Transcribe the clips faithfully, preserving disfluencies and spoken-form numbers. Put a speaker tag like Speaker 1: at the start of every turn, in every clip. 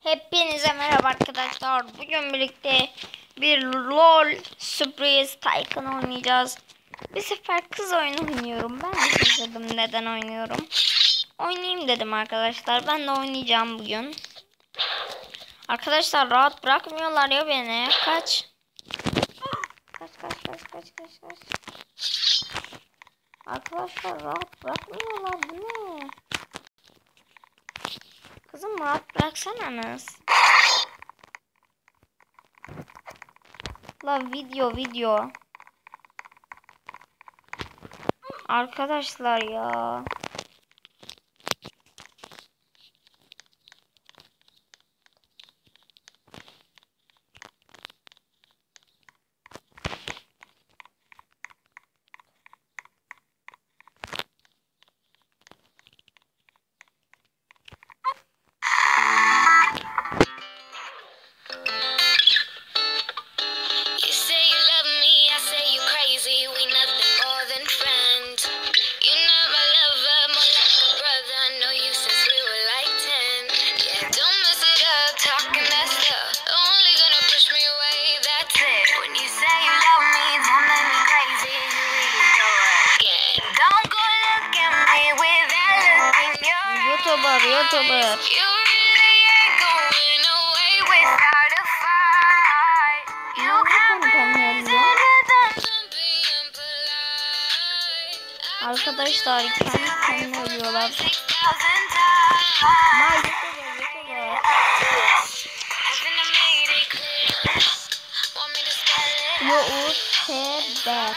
Speaker 1: Hepinize merhaba arkadaşlar. Bugün birlikte bir LOL Surprise Tycoon oynayacağız. Bir sefer kız oyunu oynuyorum. Ben de şaşırdım neden oynuyorum. Oynayayım dedim arkadaşlar. Ben de oynayacağım bugün. Arkadaşlar rahat bırakmıyorlar ya beni. Kaç. Kaç kaç kaç kaç kaç kaç. Arkadaşlar rahat bırakmıyorlar. Bu ne? Kızım rahat bıraksanız. La video video. Arkadaşlar ya. YouTuber, YouTuber. Arkadaşlar kendi kendine ölüyorlar. My YouTuber, YouTuber.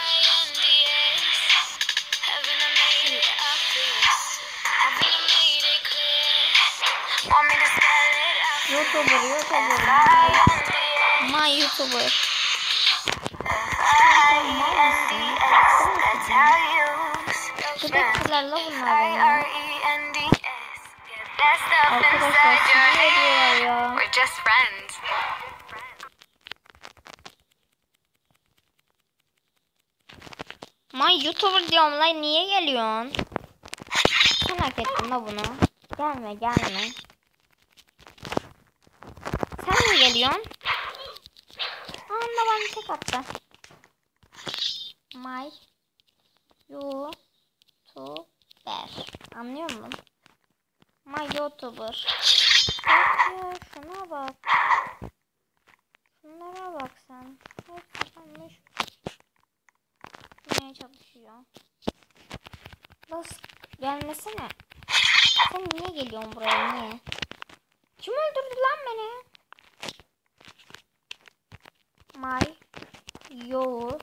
Speaker 1: YouTuber, YouTuber. My YouTuber. Köpekçilerle bunlar ya. Arkadaşlar sizi ediyorlar ya. My YouTuber diyorum lan, niye geliyorsun? Sen hak ettin la bunu. Gelme gelme. Sen mi geliyorsun? Anda bana tek attı. My YouTuber. Anlıyor musun? My YouTuber. Bak ya şuna bak. Şunlara bak sen. Hepsi kalmış. Neye çalışıyor? Bas gelmesene. Sen niye geliyorsun buraya, niye? Kim öldürdü lan beni? My YouTuber.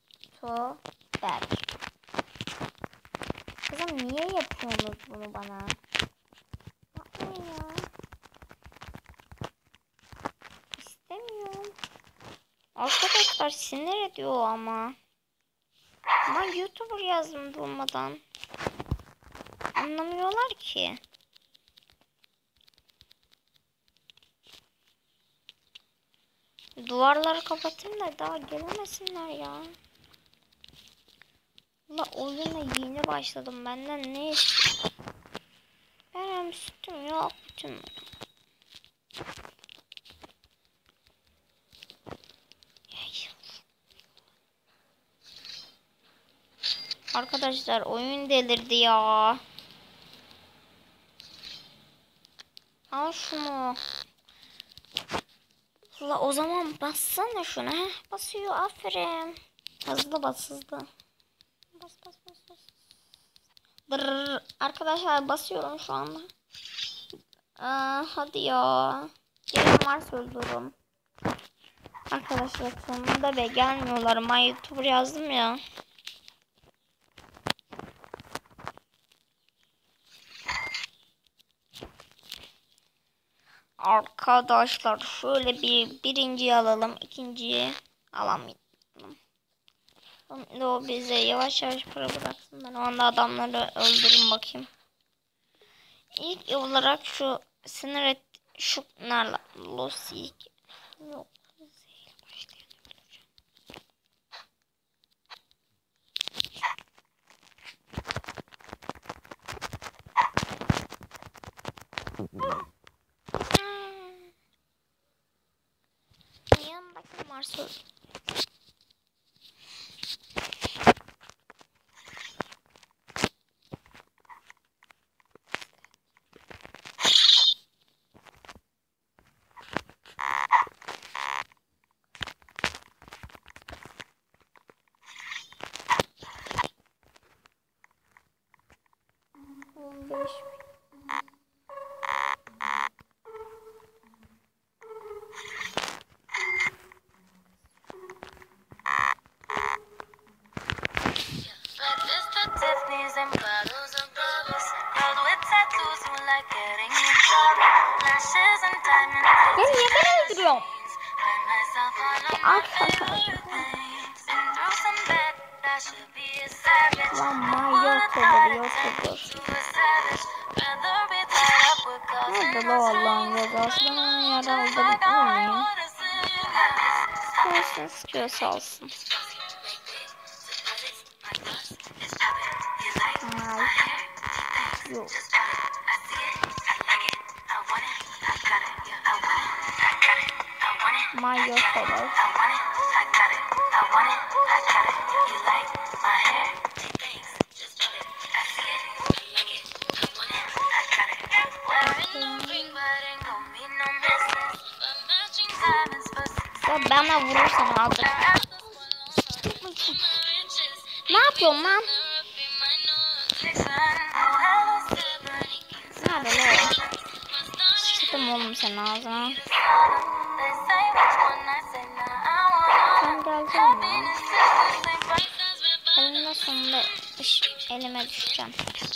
Speaker 1: Kızım niye yapıyorsunuz bunu bana? Yapmayın ya. İstemiyorum. Arkadaşlar sinir ediyor ama. Ama YouTuber yazdım durmadan. Anlamıyorlar ki. Duvarları kapatayım da daha gelemesinler ya. La oyuna yeni başladım. Benden ne istiyor? Benim sütüm yok bütün. Arkadaşlar oyun delirdi ya. Al şunu. La o zaman bassana şuna. Heh, basıyor, aferin. Hızlı bas, hızlı. Bas bas bas bas. Dırr. Arkadaşlar basıyorum şu anda. Aa, hadi ya. Gelin varsa öldürürüm. Arkadaşlar sonunda be gelmiyorlar. My YouTuber yazdım ya. Arkadaşlar şöyle bir birinciyi alalım, ikinciyi alamayalım. Şimdi o bize yavaş yavaş para bıraksın, ben o anda adamları öldürün bakayım. İlk olarak şu sinir et şunlarla Losik yok. on beş. Ben niye beni öldürüyorum? Arkadaşlar. Lan manyak olur, yok olur. Nerede la Allah'ın yazası? Ben onu yere aldırmıyor muyum? Olsun, sıkıyorsa olsun. Ay. Yok. Manyak olur. Ya bana vurursan aldım. Ne yapıyorsun lan? Nerede lan? Sıçtım oğlum senin ağzına. Sen geldin mi? Elime sonunda elime düşeceğim.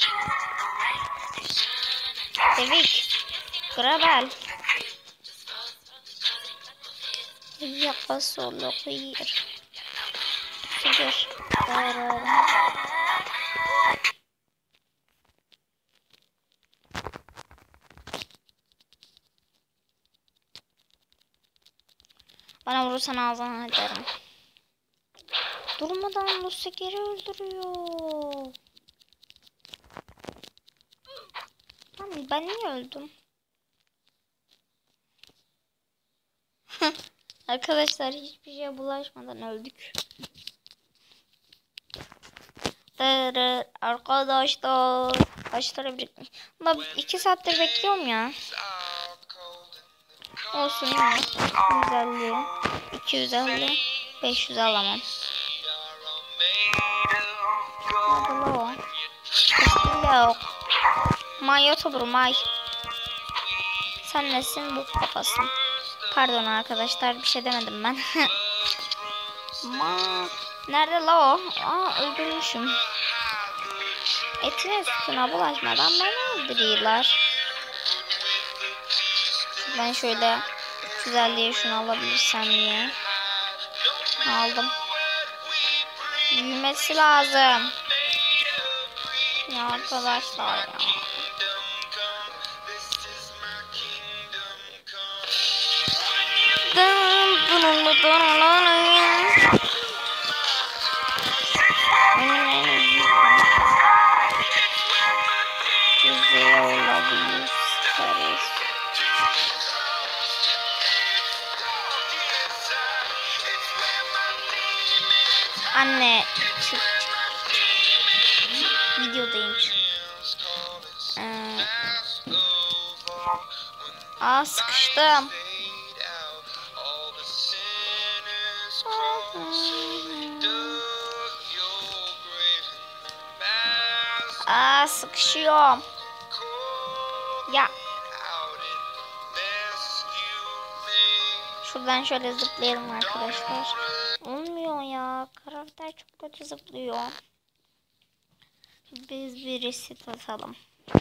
Speaker 1: Devik. Grabel. Yapma solo hayır. Gidiyor. Doğru. Bana vurursan ağzına ederim. Durmadan Lucy geri öldürüyor. Lan ben niye öldüm? Arkadaşlar hiçbir şeye bulaşmadan öldük. Arkadaşlar başları birikmiş. Ama iki saattir bekliyorum ya. Olsun ya. yüz elli, iki yüz elli, beş yüz alamam. Nerede o? Yok. May otobur may. Sen nesin bu kafasın? Pardon arkadaşlar bir şey demedim ben. Ma. Nerede la o? Aa öldürmüşüm. Etine sütüne bulaşmadan beni öldürüyorlar. Ben şöyle üç yüz elliye şunu alabilirsem diye. Aldım. Büyümesi lazım. Ya arkadaşlar ya. Güzel olabilir. Anne çık. Videodayım. Ee, aa sıkıştım. Aa sıkışıyorum. Ya. Şuradan şöyle zıplayalım arkadaşlar. Olmuyor ya. Karakter çok kötü zıplıyor. Biz bir reset atalım.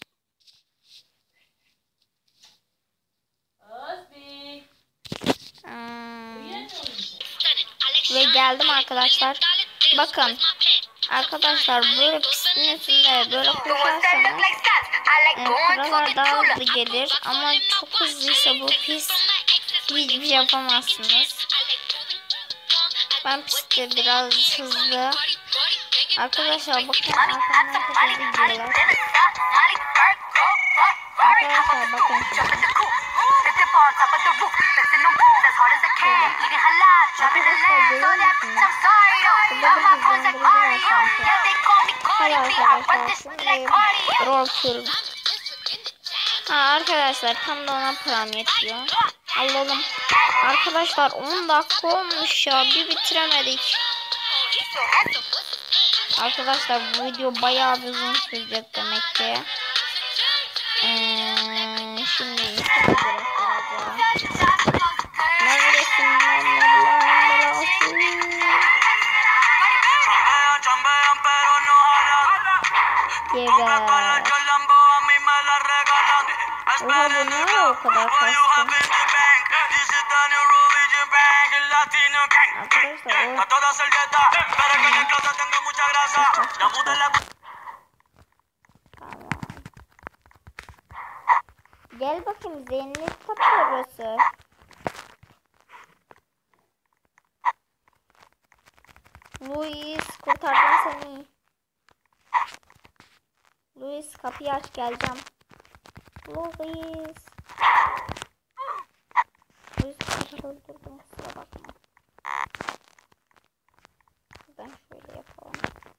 Speaker 1: Hmm. Ve geldim arkadaşlar. Bakın. Arkadaşlar böyle pistin üstünde böyle koşarsanız e, paralar daha hızlı gelir. Ama çok hızlıysa bu pis hiçbir şey yapamazsınız. Ben pistte biraz hızlı. Arkadaşlar bakın arkamdan çok hızlı gidiyorlar. Arkadaşlar bakın. Ha arkadaşlar tam da ona param yetiyor. Alalım. Arkadaşlar on dakika olmuş ya. Bir bitiremedik. Arkadaşlar bu video bayağı bir uzun sürecek demek ki. Ee, şimdi neredesin lan Oha bu ne o kadar kastım. Gel bakayım Zeynep kapısı. Luis kurtardım seni. Luis kapıyı aç geleceğim. Luis. Luis kapıyı öldürdüm kusura bakma. Ben şöyle yapalım.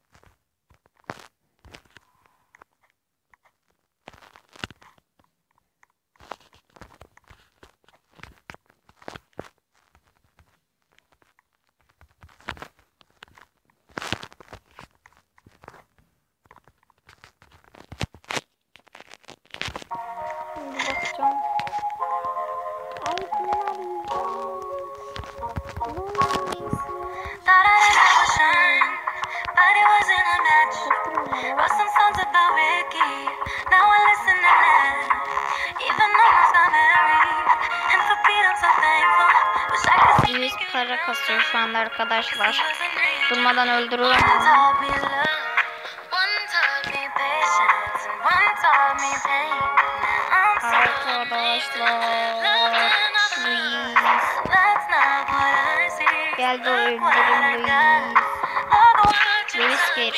Speaker 1: Şimdi bakacağım. Ay bunlar yüz para kasıyor şu anda arkadaşlar. Durmadan öldürüyorum. Arkadaşlar gel de öldürün Luis. Luis gel.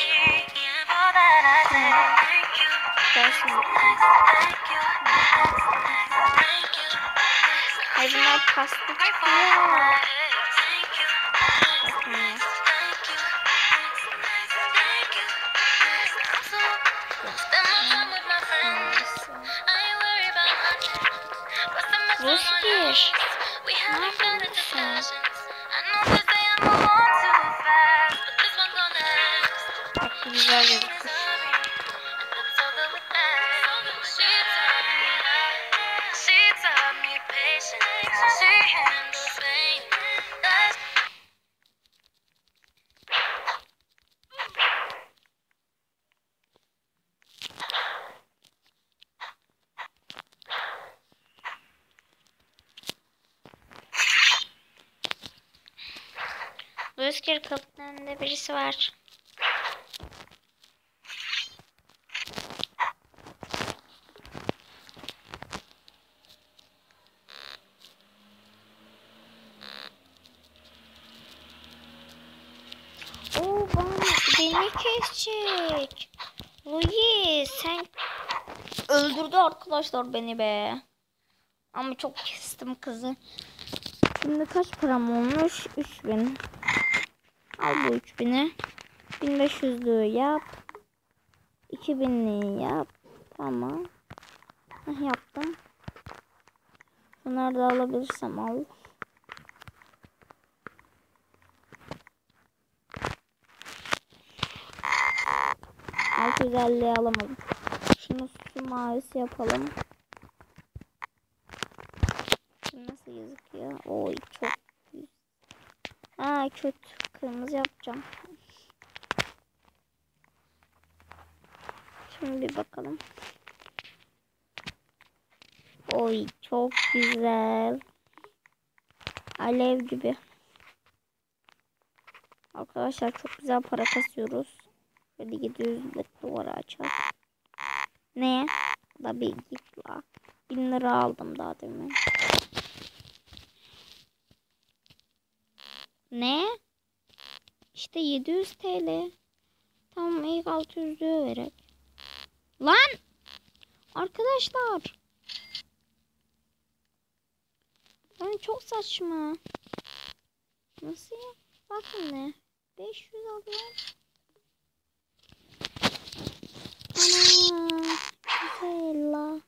Speaker 1: Ay bunlar pasta çıkıyor. Rüzgar. Ne yapıyorsun? Bak güzel gözüküyor. Rüzgar kapının önünde birisi var. Oo bana beni kesecek. Luis sen öldürdü arkadaşlar beni be. Ama çok kestim kızı. Şimdi kaç param olmuş? üç bin. Al bu üç bini. bin beş yüzlüğü yap. iki binliği yap. Tamam. Heh, yaptım. Bunları da alabilirsem al. altı yüz elliyi alamadım. Şunu su mavisi yapalım. Şimdi nasıl gözüküyor? Oy çok güzel. Aa kötü. Kırmızı yapacağım. Şimdi bir bakalım. Oy çok güzel. Alev gibi. Arkadaşlar çok güzel para kasıyoruz. Böyle yedi yüzlük duvara açalım. Ne? Da bir git la. bin lira aldım daha demin. Ne? İşte yedi yüz TL. Tamam ilk altı yüzlüğü verek. Lan! Arkadaşlar. Yani çok saçma. Nasıl ya? Bakın ne? beş yüz alıyorum. Ana. Güzel la.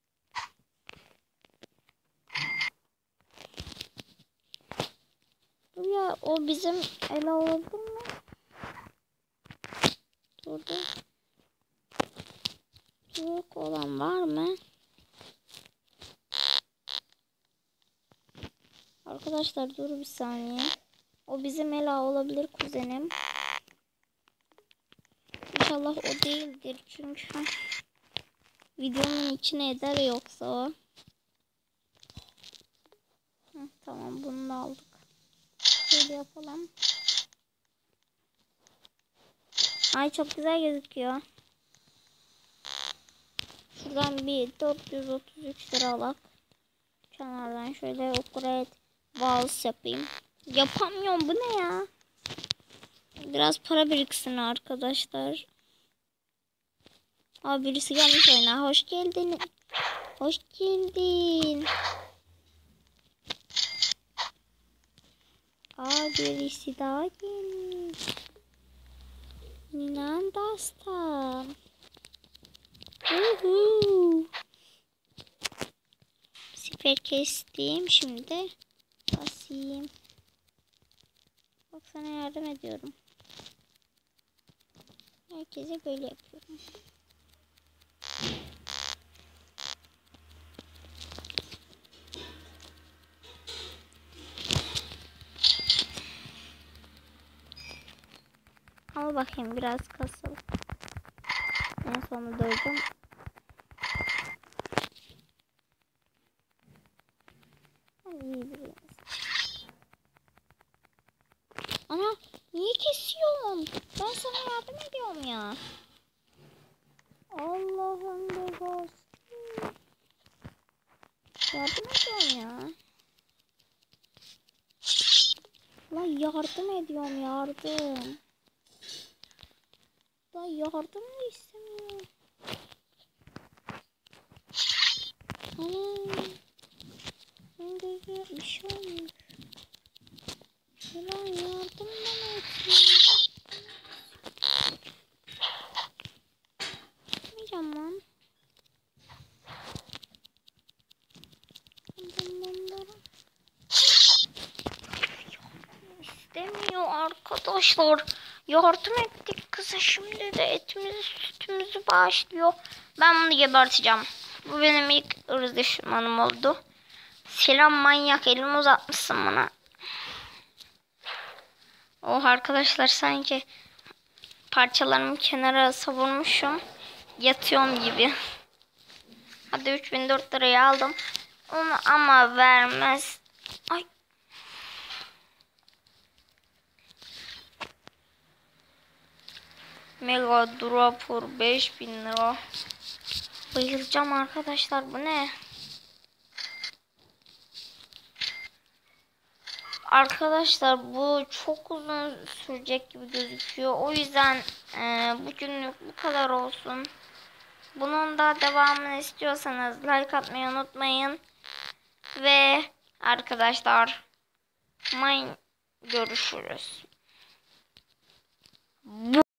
Speaker 1: Dur ya, o bizim ele oldu mu? Dur dur. Yok olan var mı? Arkadaşlar dur bir saniye. O bizim Ela olabilir, kuzenim. İnşallah o değildir çünkü videonun içine eder yoksa o. Hı, tamam, bunu da aldık. Şöyle yapalım. Ay çok güzel gözüküyor. Şuradan bir dört yüz otuz üç lira alak. Kenardan şöyle upgrade vals yapayım. Yapamıyorum, bu ne ya? Biraz para biriksin arkadaşlar. Aa, birisi gelmiş oyuna. Hoş geldin. Hoş geldin. Aa, birisi daha gelmiş. Ninan Dastan. Uhu. Siper kestim. Şimdi basayım. Bak, sana yardım ediyorum. Herkese böyle yapıyorum. Al bakayım, biraz kasıl. En sonunda dövdüm. İyi bir Ana, niye kesiyorsun? Ben sana yardım ediyorum ya. Allah'ım begoz. Yardım ediyorum ya. La yardım ediyorum, yardım. La yardım mı istemiyorum? Ana. Ben gözüme bir şey olmuş. Ulan yardım bana etsin. Gitmeyeceğim lan. İstemiyor arkadaşlar. Yardım ettik kıza, şimdi de etimizi sütümüzü bağışlıyor. Ben bunu geberteceğim. Bu benim ilk ırz düşmanım oldu. Selam manyak, elimi uzatmışsın bana. Oh arkadaşlar, sanki parçalarımı kenara savurmuşum. Yatıyorum gibi. Hadi üç bin dört lirayı aldım. Onu ama vermez. Ay. Mega Dropper beş bin lira. Bayılacağım arkadaşlar, bu ne? Arkadaşlar bu çok uzun sürecek gibi gözüküyor. O yüzden e, bugünlük bu kadar olsun. Bunun da devamını istiyorsanız like atmayı unutmayın. Ve arkadaşlar, görüşürüz.